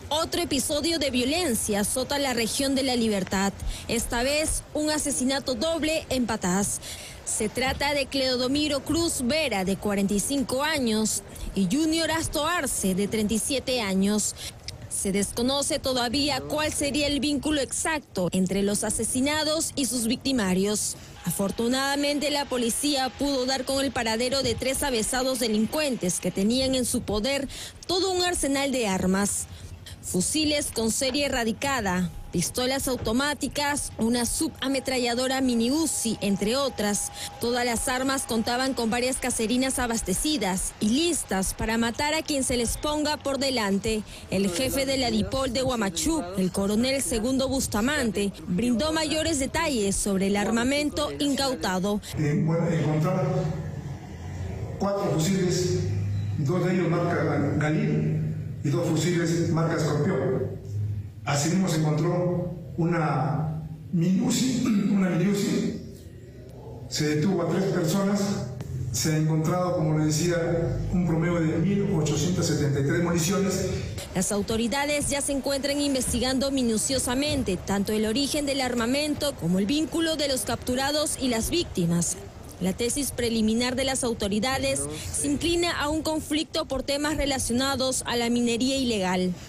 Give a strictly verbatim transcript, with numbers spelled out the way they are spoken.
Otro episodio de violencia azota la región de La Libertad, esta vez un asesinato doble en Patás. Se trata de Cleodomiro Cruz Vera, de cuarenta y cinco años, y Junior Asto Arce, de treinta y siete años. Se desconoce todavía cuál sería el vínculo exacto entre los asesinados y sus victimarios. Afortunadamente, la policía pudo dar con el paradero de tres avesados delincuentes que tenían en su poder todo un arsenal de armas: fusiles con serie erradicada, pistolas automáticas, una subametralladora mini Uzi, entre otras. Todas las armas contaban con varias caserinas abastecidas y listas para matar a quien se les ponga por delante. El jefe de la DIPOL de Huamachuc, el coronel Segundo Bustamante, brindó mayores detalles sobre el armamento incautado. Eh, bueno, encontraron cuatro fusiles, dos de ellos marca Galil y dos fusiles marca Escorpión. Asimismo se encontró una mini Uzi, una mini Uzi. Se detuvo a tres personas. Se ha encontrado, como le decía, un promedio de mil ochocientas setenta y tres municiones. Las autoridades ya se encuentran investigando minuciosamente tanto el origen del armamento como el vínculo de los capturados y las víctimas. La tesis preliminar de las autoridades se inclina a un conflicto por temas relacionados a la minería ilegal.